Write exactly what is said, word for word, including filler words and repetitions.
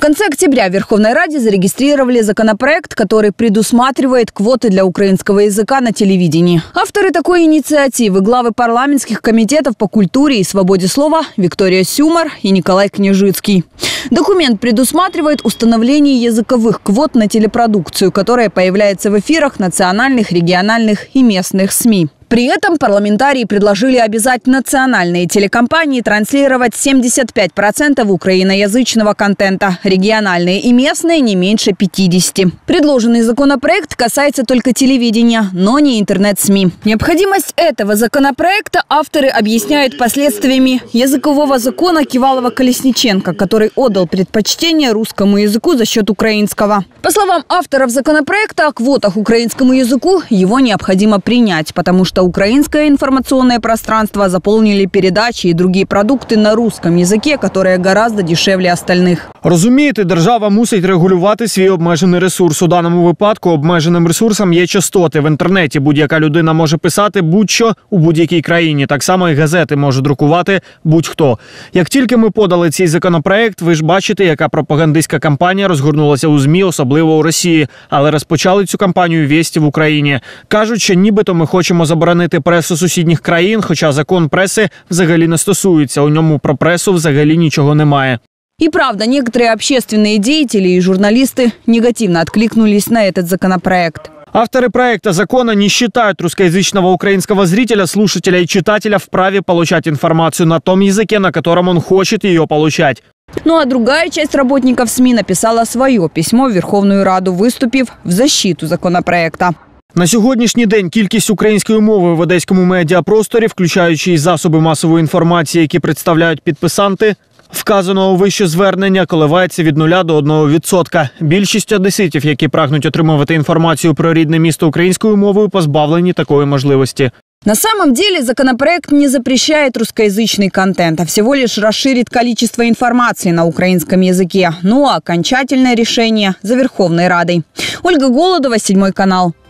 конце октября в Верховной Раде зарегистрировали законопроект, который предусматривает квоты для украинского языка на телевидении. Авторы такой инициативы – главы парламентских комитетов по культуре и свободе слова Виктория Сюмар и Николай Княжицкий. Документ предусматривает установление языковых квот на телепродукцию, которая появляется в эфирах национальных, региональных и местных СМИ. При этом парламентарии предложили обязать национальные телекомпании транслировать семьдесят пять процентов украиноязычного контента, региональные и местные не меньше пятидесяти процентов. Предложенный законопроект касается только телевидения, но не интернет-СМИ. Необходимость этого законопроекта авторы объясняют последствиями языкового закона Кивалова-Колесниченко, который отдал предпочтение русскому языку за счет украинского. По словам авторов законопроекта, о квотах украинскому языку его необходимо принять, потому что украинское информационное пространство заполнили передачи и другие продукты на русском языке, которые гораздо дешевле остальных. Розумієте, держава мусить регулювати свій обмежений ресурс. У даному випадку обмеженим ресурсом є частоти. В інтернеті будь-яка людина може писати будь-що у будь-якій країні. Так само і газети може друкувати будь-хто. Як тільки ми подали цей законопроект, ви ж бачите, яка пропагандистська кампанія розгорнулася у ЗМІ, особливо у Росії. Але розпочали цю кампанію «Вєсті» в Україні. Кажуть, що нібито ми хочемо заборонити пресу сусідніх країн, хоча закон преси взагалі не стосується. У ньому про пресу взагалі нічого немає. И правда, некоторые общественные деятели и журналисты негативно откликнулись на этот законопроект. Авторы проекта закона не считают русскоязычного украинского зрителя, слушателя и читателя вправе получать информацию на том языке, на котором он хочет ее получать. Ну а другая часть работников СМИ написала свое письмо в Верховную Раду, выступив в защиту законопроекта. На сьогоднішній день кількість української мови в одеському медіапросторі, включаючи і засоби масової інформації, які представляють підписанти вказаного вище звернення, коливається від нуля до одного відсотка. Більшість одеситів, які прагнуть отримувати інформацію про рідне місто українською мовою, позбавлені такої можливості. На самом деле законопроект не запрещает русскоязычный контент, а всего лишь расширит количество информации на украинском языке. Ну а окончательное решение за Верховной Радой. Ольга Голодова, Седьмой канал.